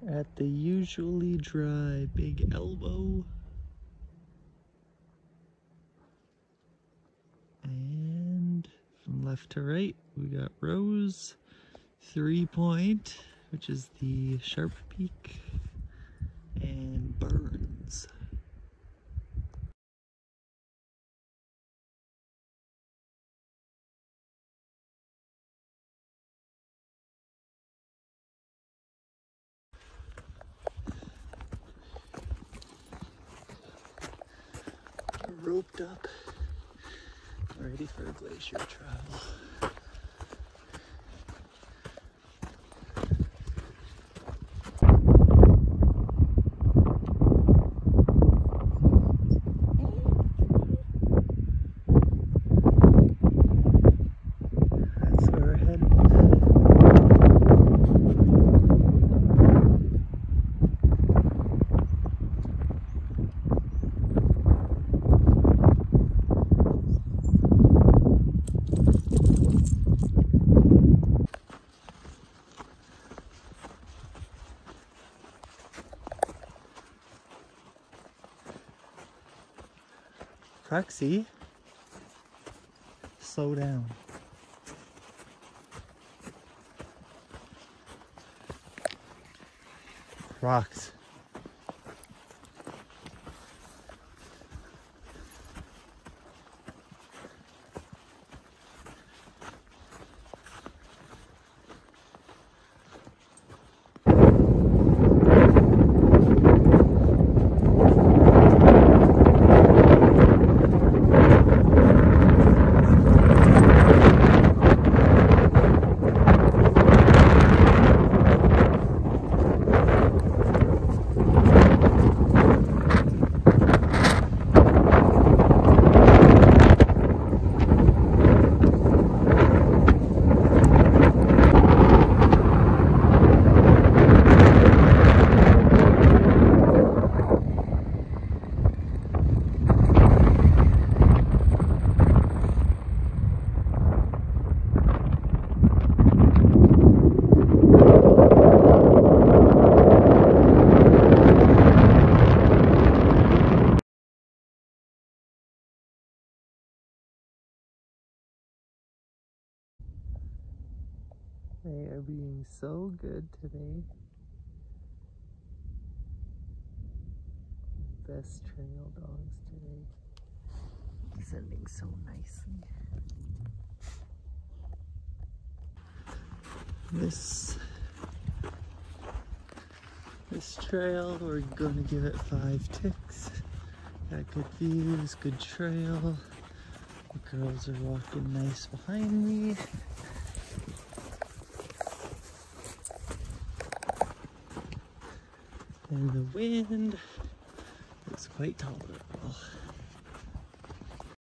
at the usually dry Big Elbow. And from left to right, we got Rose, 3 Point, which is the Sharp Peak, and Burns. Roped up, ready for a glacier travel. That's where we're heading. Proxy, slow down. Rocks. They are being so good today. Best trail dogs today. Descending so nicely. This trail, we're gonna give it 5 ticks. Got good views, good trail. The girls are walking nice behind me. And the wind is quite tolerable.